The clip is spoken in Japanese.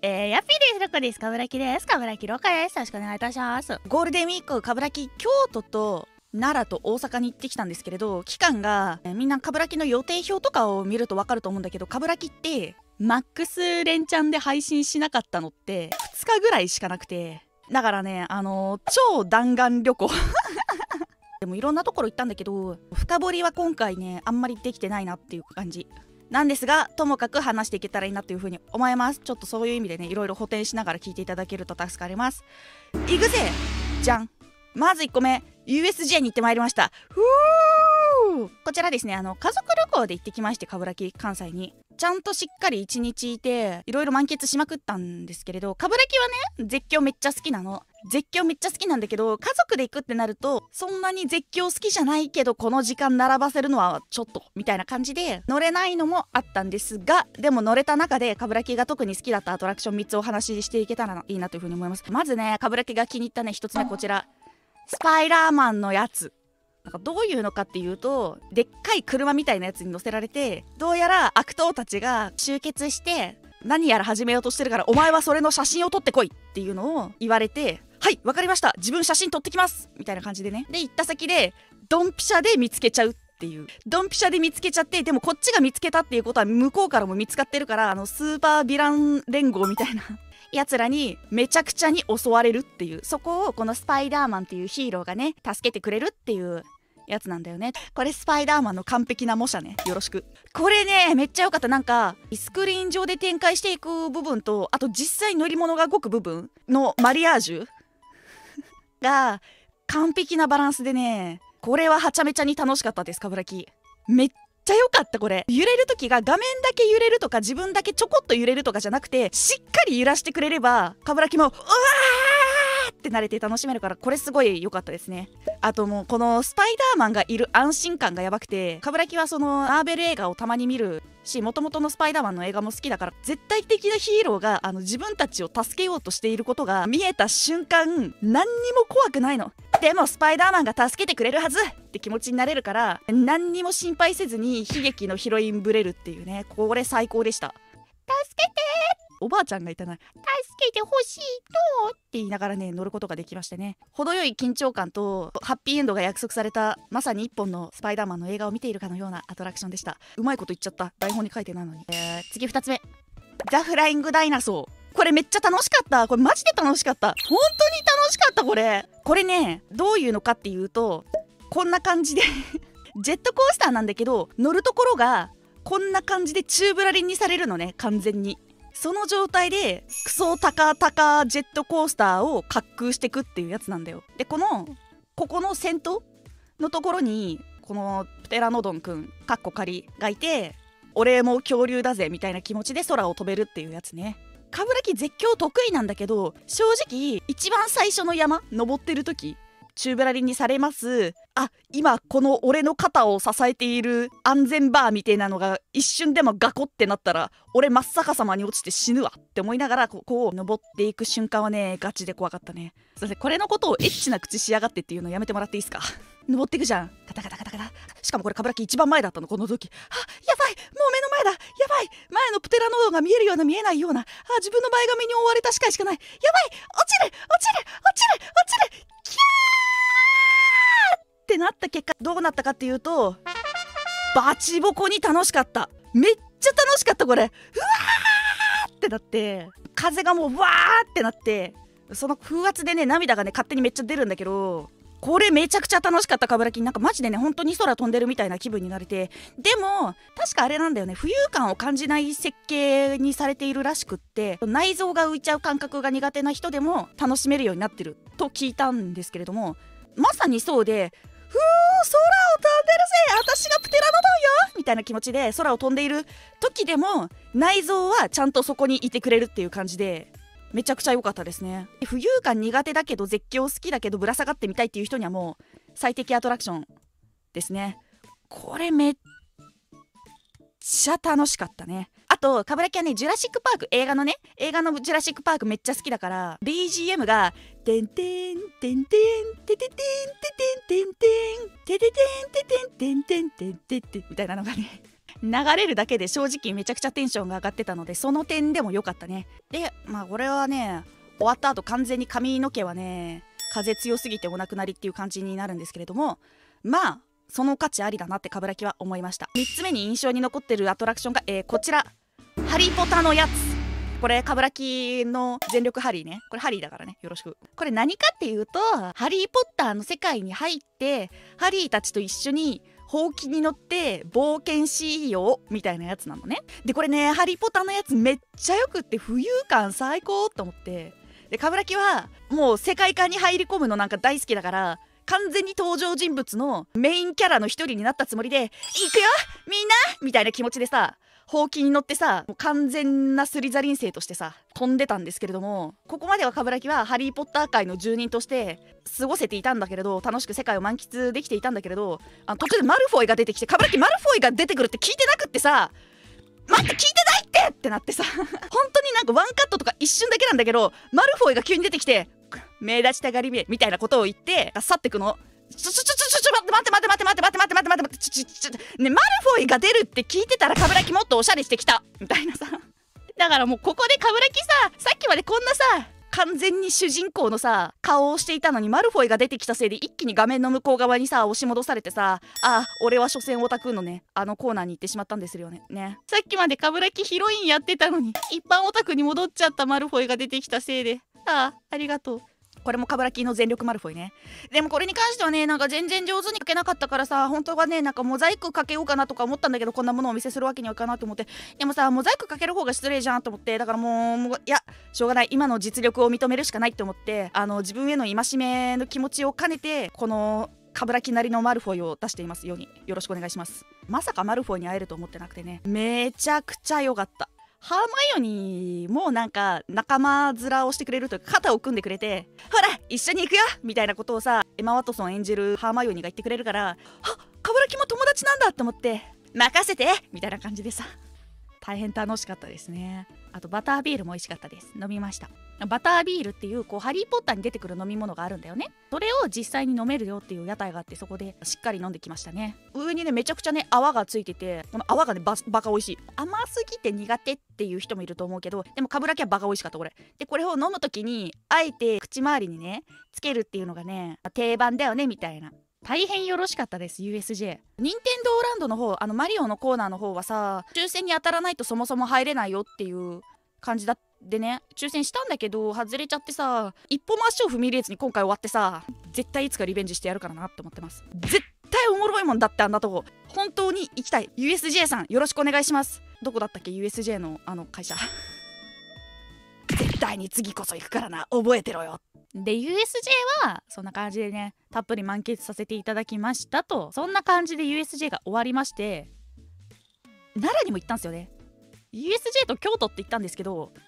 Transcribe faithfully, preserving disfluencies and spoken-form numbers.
えー、ヤッピーです。ロコです。かぶらきです。かぶらきロカです。よろしくお願いいたします。ゴールデンウィーク、かぶらき京都と奈良と大阪に行ってきたんですけれど、期間が、えー、みんなかぶらきの予定表とかを見ると分かると思うんだけど、かぶらきってマックス連チャンで配信しなかったのってふつかぐらいしかなくて、だからね、あのー、超弾丸旅行でもいろんなところ行ったんだけど、深掘りは今回ねあんまりできてないなっていう感じなんですが、ともかく話していけたらいいなというふうに思います。ちょっとそういう意味でね、いろいろ補填しながら聞いていただけると助かります。いくぜじゃん。まずいっこめ、 ユーエスジェー に行ってまいりました。ふーこちらですね、あの家族旅行で行ってきまして、かぶらき関西にちゃんとしっかりいちにちいていろいろ満喫しまくったんですけれど、かぶらきはね絶叫めっちゃ好きなの。絶叫めっちゃ好きなんだけど、家族で行くってなるとそんなに絶叫好きじゃないけど、この時間並ばせるのはちょっとみたいな感じで乗れないのもあったんですが、でも乗れた中でかぶらきが特に好きだったアトラクションみっつお話ししていけたらいいなというふうに思います。まずね、かぶらきが気に入ったねひとつめ、こちらスパイダーマンのやつ。なんかどういうのかっていうと、でっかい車みたいなやつに乗せられて、どうやら悪党たちが集結して何やら始めようとしてるから、お前はそれの写真を撮ってこいっていうのを言われて、はいわかりました、自分写真撮ってきますみたいな感じでね、で行った先でドンピシャで見つけちゃうっていう、ドンピシャで見つけちゃって、でもこっちが見つけたっていうことは向こうからも見つかってるから、あのスーパーヴィラン連合みたいなやつらにめちゃくちゃに襲われるっていう、そこをこのスパイダーマンっていうヒーローがね助けてくれるっていうやつなんだよね。これスパイダーマンの完璧な模写ね、よろしく。これねめっちゃ良かった。なんかスクリーン上で展開していく部分と、あと実際乗り物が動く部分のマリアージュが完璧なバランスでね、これははちゃめちゃに楽しかったです。かぶらきめっちゃ良かった。これ揺れる時が画面だけ揺れるとか自分だけちょこっと揺れるとかじゃなくて、しっかり揺らしてくれればかぶらきもうわーって慣れて楽しめるから、これすごい良かったですね。あともうこのスパイダーマンがいる安心感がやばくて、かぶらきはそのマーベル映画をたまに見るし、もともとのスパイダーマンの映画も好きだから、絶対的なヒーローがあの自分たちを助けようとしていることが見えた瞬間、何にも怖くないの。でもスパイダーマンが助けてくれるはずって気持ちになれるから、何にも心配せずに悲劇のヒロインぶれるっていうね、これ最高でした。助けておばあちゃんがいたな。助けてほしいとって言いながらね乗ることができましてね、程よい緊張感とハッピーエンドが約束された、まさに一本のスパイダーマンの映画を見ているかのようなアトラクションでした。うまいこと言っちゃった、台本に書いてないのに。えー、次ふたつめ、ザ・フライング・ダイナソー。これめっちゃ楽しかった。これマジで楽しかった。本当に楽しかった。これこれねどういうのかっていうと、こんな感じでジェットコースターなんだけど、乗るところがこんな感じで宙ぶらりんにされるのね、完全に。その状態でクソ高々ジェットコースターを滑空してくっていうやつなんだよ。でこのここの先頭のところにこのプテラノドンくんかっこ仮がいて、俺も恐竜だぜみたいな気持ちで空を飛べるっていうやつね。かぶらき絶叫得意なんだけど、正直一番最初の山登ってる時宙ぶらりんにされます。あ、今この俺の肩を支えている安全バーみたいなのが一瞬でもガコってなったら俺真っ逆さまに落ちて死ぬわって思いながら、ここを登っていく瞬間はねガチで怖かったね。すいません、これのことをエッチな口しやがってっていうのやめてもらっていいですか。登っていくじゃん、カタカタカタカタ。しかもこれかぶらき一番前だったの、この時。あ、やばい、もう目の前だ、やばい、前のプテラノドンが見えるような見えないような、あ、自分の前髪に覆われた視界しかない、やばい、落ちる落ちる落ちる落ちる、キャーってなった結果どうなったかっていうと、バチボコに楽しかった。めっちゃ楽しかった。これうわーってなって、風がもうわーってなって、その風圧でね涙がね勝手にめっちゃ出るんだけど、これめちゃくちゃ楽しかった。かぶらきなんかマジでね本当に空飛んでるみたいな気分になれて、でも確かあれなんだよね、浮遊感を感じない設計にされているらしくって、内臓が浮いちゃう感覚が苦手な人でも楽しめるようになってると聞いたんですけれども、まさにそうで、ふー空を飛んでるぜ、私がプテラノドンよみたいな気持ちで空を飛んでいる時でも内臓はちゃんとそこにいてくれるっていう感じで、めちゃくちゃ良かったですね。浮遊感苦手だけど絶叫好きだけどぶら下がってみたいっていう人にはもう最適アトラクションですね。これめっちゃ楽しかったね。あとかぶらきはねジュラシックパーク、映画のね映画のジュラシックパークめっちゃ好きだから、 ビージーエム がてんてんてんてんてててんててんてんてんてててんててんてんてんてんてんてんみたいなのがね流れるだけで正直めちゃくちゃテンションが上がってたので、その点でも良かったね。でまあこれはね終わった後完全に髪の毛はね風強すぎてお亡くなりっていう感じになるんですけれども、まあその価値ありだなって冠城は思いました。みっつめに印象に残ってるアトラクションが、えー、こちらハリポタのやつ。これ冠城の全力ハリーね。これハリーだからね、よろしく。これ何かっていうと、ハリーポッターの世界に入ってハリーたちと一緒にほうきに乗って冒険しようみたいなやつなのね。でこれねハリポタのやつめっちゃよくって浮遊感最高と思って、で冠城はもう世界観に入り込むのなんか大好きだから、完全に登場人物のメインキャラの一人になったつもりで、行くよみんなみたいな気持ちでさ、ほうきに乗ってさ、もう完全なスリザリン生としてさ飛んでたんですけれども、ここまでは冠城はハリー・ポッター界の住人として過ごせていたんだけれど、楽しく世界を満喫できていたんだけれど、あの途中でマルフォイが出てきて、冠城マルフォイが出てくるって聞いてなくってさ、待って聞いてないってってなってさ本当になんかワンカットとか一瞬だけなんだけど、マルフォイが急に出てきて目立ちたがりめみたいなことを言って去ってくの。ちょちょちょちょちょ待って待って待って待って待って待って待って待って待ってちょちょちょね、マルフォイが出るって聞いてたら冠城もっとおしゃれしてきたみたいなさだからもうここで冠城さ、さっきまでこんなさ完全に主人公のさ顔をしていたのに、マルフォイが出てきたせいで一気に画面の向こう側にさ押し戻されてさ、ああ俺は所詮オタクのねあのコーナーに行ってしまったんですよね。ねさっきまで冠城ヒロインやってたのに一般オタクに戻っちゃったマルフォイが出てきたせいで、ああありがとう。これも冠城の全力マルフォイね。でもこれに関してはねなんか全然上手に描けなかったからさ、本当はねなんかモザイクかけようかなとか思ったんだけど、こんなものをお見せするわけにはいかなと思って、でもさモザイクかける方が失礼じゃんと思って、だからもう、もういやしょうがない、今の実力を認めるしかないって思って、あの自分への戒めの気持ちを兼ねてこの冠城なりのマルフォイを出していますようによろしくお願いします。まさかマルフォイに会えると思ってなくてね、めちゃくちゃ良かった。ハーマイオニーもなんか仲間面をしてくれるというか、肩を組んでくれて、ほら一緒に行くよみたいなことをさエマ・ワトソン演じるハーマイオニーが言ってくれるから、あ冠城も友達なんだって思って、任せてみたいな感じでさ大変楽しかったですね。あとバタービールも美味しかったです。飲みました。バタービールっていうこうハリーポッターに出てくる飲み物があるんだよね。それを実際に飲めるよっていう屋台があって、そこでしっかり飲んできましたね。上にねめちゃくちゃね泡がついてて、この泡がねババカ美味しい。甘すぎて苦手っていう人もいると思うけど、でも冠城はバカ美味しかったこれで。これを飲む時にあえて口周りにねつけるっていうのがね定番だよねみたいな。大変よろしかったです。 ユーエスジェー 任天堂ランドの方、あのマリオのコーナーの方はさ抽選に当たらないとそもそも入れないよっていう感じだってね、抽選したんだけど外れちゃってさ、一歩も足を踏み入れずに今回終わってさ、絶対いつかリベンジしてやるからなって思ってます。絶対おもろいもんだって、あんなとこ本当に行きたい。 ユーエスジェー さんよろしくお願いします。どこだったっけ ユーエスジェー のあの会社絶対に次こそ行くからな、覚えてろよ。で ユーエスジェー はそんな感じでねたっぷり満喫させていただきましたと。そんな感じで ユーエスジェー が終わりまして、奈良にも行ったんですよね。 ユーエスジェー と京都って行ったんですけど、